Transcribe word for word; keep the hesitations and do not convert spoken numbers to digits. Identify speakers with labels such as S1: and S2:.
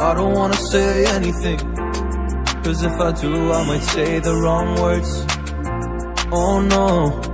S1: I don't wanna say anything, cause if I do I might say the wrong words. Oh no,